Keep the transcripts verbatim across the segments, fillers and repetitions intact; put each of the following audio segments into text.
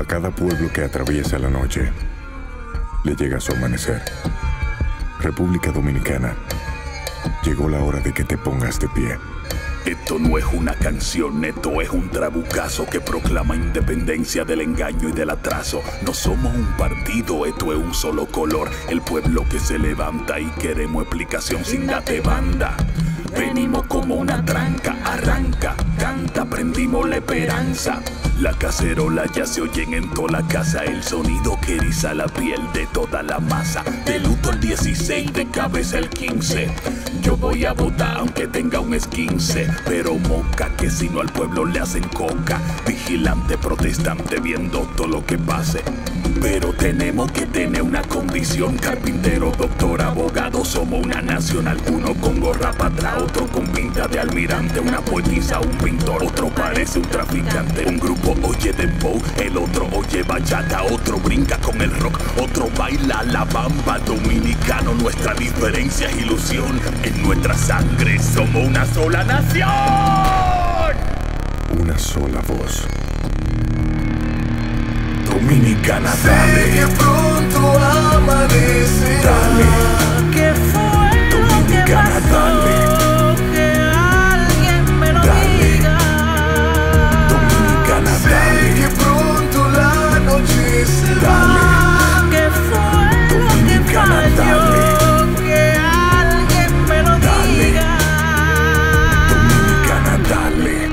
cada pueblo que atraviesa la noche le llega su amanecer. República Dominicana, llegó la hora de que te pongas de pie. Esto no es una canción, esto es un trabucazo que proclama independencia del engaño y del atraso. No somos un partido, esto es un solo color. El pueblo que se levanta y queremos explicación sin date banda. Venimos como una tranca, arranca, canta, prendimos la esperanza. La cacerola ya se oyen en toda la casa, el sonido que eriza la piel de toda la masa. De luto el dieciséis, de cabeza el quince. Yo voy a votar aunque tenga un esquince, pero moca que si no al pueblo le hacen coca. Vigilante, protestante, viendo todo lo que pase. Pero tenemos que tener una condición. Carpintero, doctor, abogado, somos una nación. Alguno con gorra para atrás, otro con pinta de almirante. Una poetisa, un pintor, otro parece un traficante. Un grupo oye dembow, el otro oye bachata. Otro brinca con el rock, otro baila la bamba. Dominicano, nuestra diferencia es ilusión. En nuestra sangre somos una sola nación. Una sola voz. Dominicana, dale. Que pronto amanecerá. Dale. ¿Qué fue lo que Dominicana, pasó? dale. Que alguien me lo Dale. diga. Dominicana, dale. Que pronto la noche se Dale. va. ¿Qué fue lo que Dominicana, falló? Que alguien me lo Dale. diga. Dominicana, dale.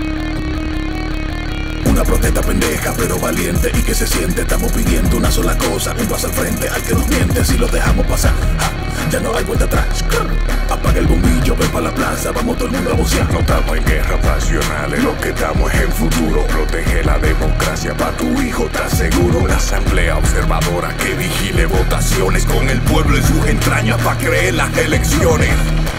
Una protesta pendeja pero valiente y que se siente. Estamos pidiendo una sola cosa, un paso al frente al que nos miente. Si lo dejamos pasar, ja, ya no hay vuelta atrás. Apaga el bombillo, ven pa' la plaza, vamos todo el mundo a vocear. No estamos en guerra pasional, lo que estamos es en futuro. Protege la democracia, pa' tu hijo estás seguro. La asamblea observadora que vigile votaciones, con el pueblo en sus entrañas pa' creer las elecciones.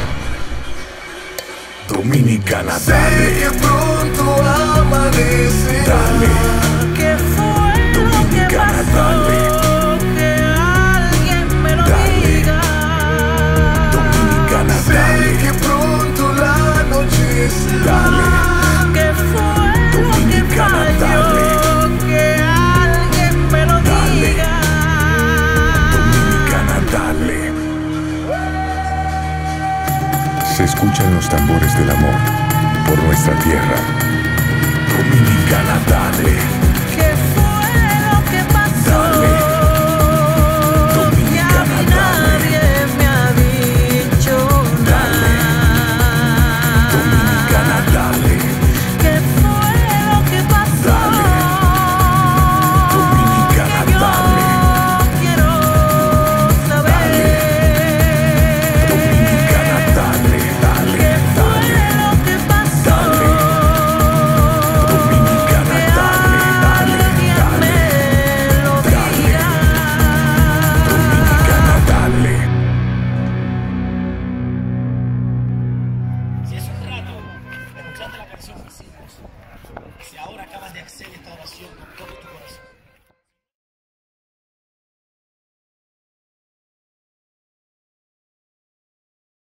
Dominicana, Sé dale. que pronto amanecerá. Dale. ¿Qué fue lo que Dominicana, pasó? dale. Que alguien me lo Dale. diga. Dominicana, Sé dale. que pronto la noche se Dale. va. ¿Qué fue lo que Dominicana, falló? Que alguien me lo Dale. diga. Dominicana, dale. Se escuchan los tambores del amor por nuestra tierra. Dominicana, dale. ¿Qué fue lo que pasó? Dale. Y a Dominicana, mí dale. nadie me ha dicho Dale. nada. Dominicana, dale. ¿Qué fue lo que pasó? Dale. Dominicana, Que yo dale. quiero saber. Dominicana, dale, dale, ¿Qué fue dale. lo que pasó? Dale. Dominicana, Que dale, dale, alguien dale. me lo Dale. diga. Dominicana, dale. Si hace un rato escuchaste la canción que hicimos, si ahora acabas de hacer esta oración con todo tu corazón,